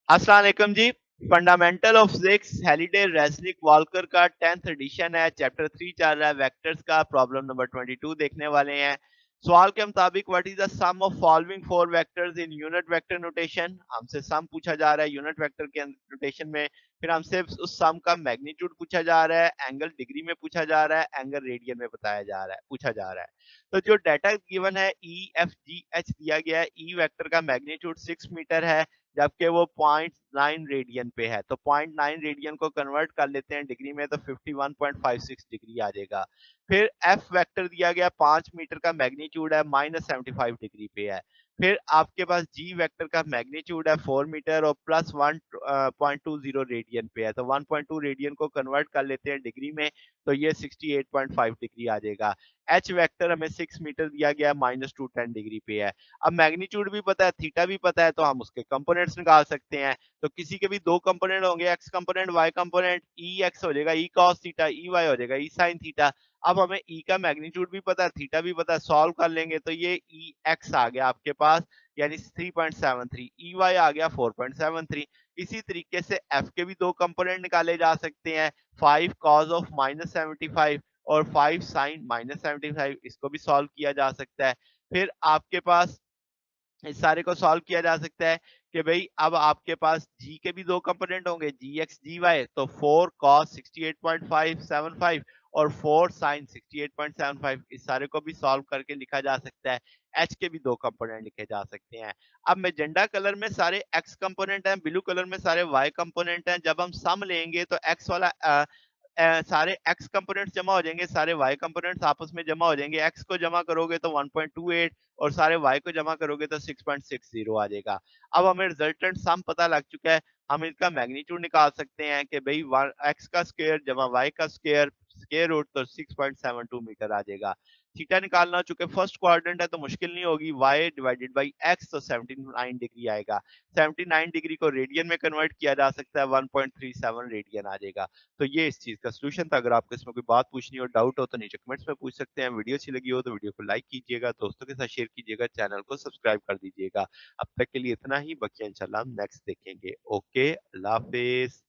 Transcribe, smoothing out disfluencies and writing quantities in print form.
अस्सलाम वालेकुम जी। Fundamental of physics Halliday Resnick Walker का 10th एडिशन है। चैप्टर 3 चल रहा है वेक्टर्स का। प्रॉब्लम नंबर 22 देखने वाले हैं। सवाल के मुताबिक what is the sum of following four vectors in unit vector notation. हमसे सम पूछा जा रहा है यूनिट वेक्टर के नोटेशन में। फिर हमसे उस सम का मैग्नीट्यूड पूछा जा रहा है, एंगल डिग्री में पूछा जा रहा है, एंगल रेडियन में बताया जा रहा है पूछा जा रहा है। तो जो डाटा गिवन है ई एफ जी एच दिया गया है। ई वेक्टर का मैग्नीट्यूड 6 मीटर है, जबकि वो 0.9 रेडियन पे है। तो 0.9 रेडियन को कन्वर्ट कर लेते हैं डिग्री में, तो 51.56 डिग्री आ जाएगा। फिर एफ वेक्टर दिया गया 5 मीटर का मैग्नीट्यूड है, -75 डिग्री पे है। फिर आपके पास जी वेक्टर का मैग्नीट्यूड है 4 मीटर और +1.20 रेडियन पे है। तो 1.2 रेडियन को कन्वर्ट कर लेते हैं डिग्री में, तो ये 68.5 डिग्री आ जाएगा। एच वेक्टर हमें 6 मीटर दिया गया है, -210 डिग्री पे है। अब मैग्नीट्यूड भी पता है, थीटा भी पता है, तो हम उसके कंपोनेंट्स निकाल सकते हैं। तो किसी के भी दो कंपोनेंट होंगे, X component, Y component. E X हो जाएगा E cos theta, E Y हो जाएगा ई साइन थीटा। अब हमें ई का मैग्नीट्यूड भी पता है, थीटा भी पता है, सॉल्व कर लेंगे तो ये ई एक्स आ गया आपके पास, यानी 3.73। ई वाई आ गया 4.73। इसी तरीके से एफ के भी दो कंपोनेंट निकाले जा सकते हैं, 5 कॉस ऑफ -75 और 5 साइन -75। इसको भी सॉल्व किया जा सकता है। फिर आपके पास इस सारे को सॉल्व किया जा सकता है कि भाई अब आपके पास जी के भी दो कंपोनेंट होंगे, जी एक्स जी वाई। तो 4 कॉस 68.575 और 4 साइन 68.75। इस सारे को भी सॉल्व करके लिखा जा सकता है। एच के भी दो कंपोनेंट लिखे जा सकते हैं। अब मैजेंडा कलर में सारे एक्स कंपोनेंट हैं, ब्लू कलर में सारे वाई कंपोनेंट हैं। जब हम सम लेंगे तो एक्स वाला सारे एक्स कंपोनेंट्स जमा हो जाएंगे, सारे वाई कंपोनेंट्स आपस में जमा हो जाएंगे। एक्स को जमा करोगे तो 1.28 और सारे वाई को जमा करोगे तो 6.60 आ जाएगा। अब हमें रिजल्टेंट सम पता लग चुका है, हम इसका मैग्नीट्यूड निकाल सकते हैं कि भाई एक्स का स्क्वायर जमा वाई का स्क्वायर, स्क्वायर रूट, तो 6.72 मीटर आ जाएगा। थीटा निकालना, चूंकि फर्स्ट क्वाड्रेंट है तो मुश्किल नहीं होगी, वाई डिवाइडेड बाई एक्स, तो 79 डिग्री आएगा। 79 डिग्री को रेडियन में कन्वर्ट किया जा सकता है, 1.37 रेडियन आ जाएगा। तो ये इस चीज का सोल्यूशन था। अगर आपको इसमें कोई बात पूछनी हो, डाउट हो, तो नीचे कमेंट्स में पूछ सकते हैं। वीडियो अच्छी लगी हो तो वीडियो को लाइक कीजिएगा, दोस्तों के साथ शेयर कीजिएगा, चैनल को सब्सक्राइब कर दीजिएगा। अब तक के लिए इतना ही, बाकी इंशाल्लाह हम नेक्स्ट देखेंगे। ओके, अल्लाह हाफिज।